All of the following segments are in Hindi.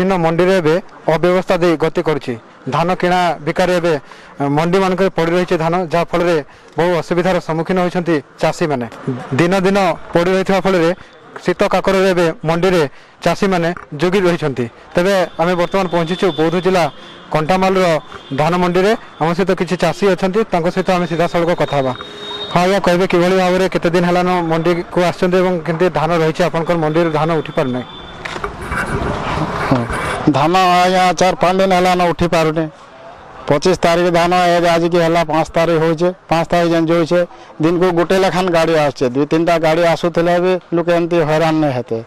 विभिन्न मंडी रे अव्यवस्था दे गति करुछि धान किणा बिकार मंडी मानक पड़ रही धान जहाँ फल बहु असुविधार सम्मुखीन होती चाषी मैंने दिन दिन पड़ रही फल शीत काकर मंडी में चाषी मैंने जोगी रही तेरे आम बर्तमान पहुंचीचु बौद्ध जिला कंटामाल धान मंडी में आम सहित किसी चाषी अच्छा सहित आम सीधा सड़क कथा हाँ आज्ञा कहे कि भाव में केते दिन है मंडी को आसते धान रही आपंकर मंडी धान उठी पार नहीं धान आज्ञा 4-5 दिन है उठी पारे 25 तारीख धान आज की है 5 तारीख हो 5 तारीख जेन जो दिन को गोटे लेखान गाड़ी आसचे 2-3टा गाड़ी आसूले भी लोक एमती हैरान नहीं हेते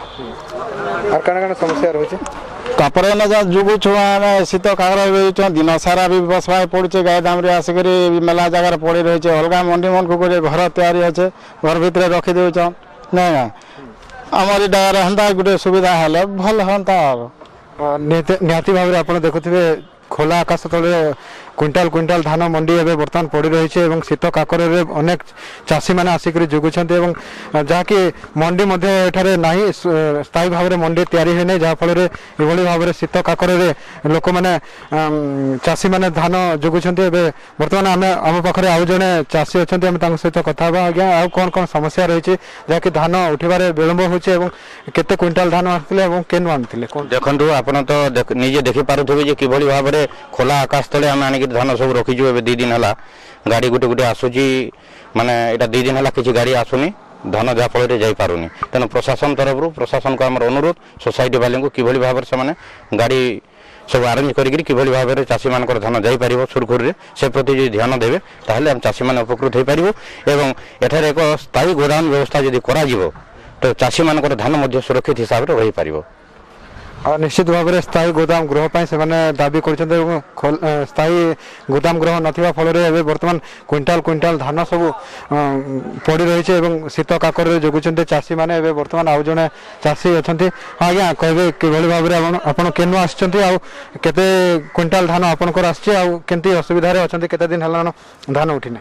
समस्या रही तापर ना जुगु छुआ शीत काकर दिन सारा भी बसवा पड़े गाय दाम आसिक मेला जगार पड़ रही अलग मंडी मन को घर तैयारी अच्छे घर भितर रखीदे ना आमर डार हेन्ता गोटे सुविधा हेले भल हाँ निहाती भाव में आप देखुए खोला आकाश तले क्विंटाल क्विंटाल धान मंडी एवं बर्तमान पड़ रही है शीत काकर अनेक चाषी मैंने आसिक जुगुंट जहाँकि मंडी ना स्थायी भाव में मंडी तैयारी हुई जहाँफल ये भाव में शीत काकर लोक मैंने चाषी मैंने धान जुगुंट बर्तमान आम आम पाखे आउ जड़े चाषी अच्छा आम सहित कथा आज्ञा आउ कौन कौन समस्या रही जहाँकि धान उठे विलम्ब होते क्विंटाल धान आते केनु आनी देखु आप निजे देखिपे कि भाव में खोला आकाश तले आम आनिक धान सब रखीचु 2 दिन है गाड़ी गोटे गोटे आसूची माने यहाँ 2 दिन है किसी गाड़ी आसुनी धान जहाँफल जापारूनी तेणु प्रशासन तरफ प्रशासन को आम अनुरोध सोसाइटी वाले को किभली भाव में गाड़ी सब आरेंज करी भाव में चाषी मान धान जापर सुरखुरी से प्रति ध्यान देवे ताहले आम चाषी मैंने उपकृत हो पार एवं एठार एक स्थायी गोदाम व्यवस्था जदि करा तो चाषी मान धान सुरक्षित हिसाब से रही पार निश्चित भाव में स्थायी गोदाम गृह से दाबी कर स्थायी गोदाम गृह नाथिबा फल बर्तमान क्विंटाल क्विंटाल धान सब पड़ रही शीत काकर जगुंट चाषी मैंने बर्तमान आउ जड़े चाषी अच्छा हाँ आज्ञा कहे कि भाव में आपड़ केनु आते क्विंटाल धान आपंकर आमती असुविधा अच्छा केते दिन है धान उठिने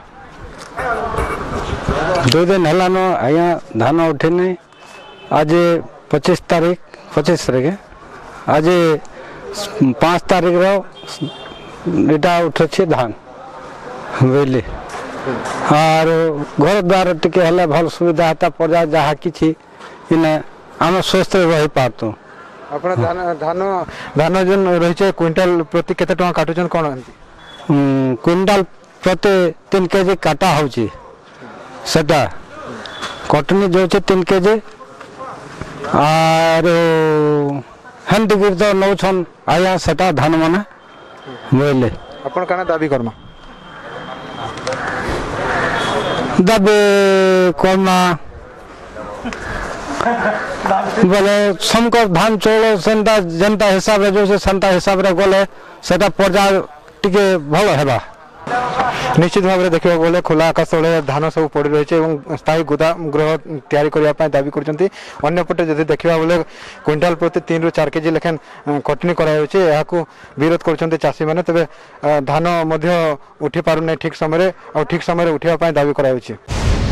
2 दिन है आज्ञा धान उठिनी आज 25 तारीख आज 5 तारीख रा उठे धान बुझे और घर द्वार टी भल सुविधा होता प्रजा जहाँ कि आम स्वस्थ रही पारतु धान जो रही क्विंटाल प्रति केते टका काटुचन कौन क्विंटाल प्रति 3 केजी काटा होची सेटा कटनी जो 3 केजी और हेन्ती तो नौछन आया सेटा धान माने बुझे अपन काना दाबी करना बोले समकर धान चौल सेंता जनता हिसाब रे जो सेंता हिसाब रे गले सेटा प्रजा टिके भल हेबा निश्चित भाव में देखा गले खोला आकाश तले धान सब पड़ रही है स्थायी गोदाम गृह तैयारी करने दाबी करपटे जब देखा बोले क्विंटाल प्रति 3 ରୁ 4 केजी लेखन कटनी कर विरोध कर चाषी मैंने तेज धान उठी पार ठीक समय उठापी दाबी कर।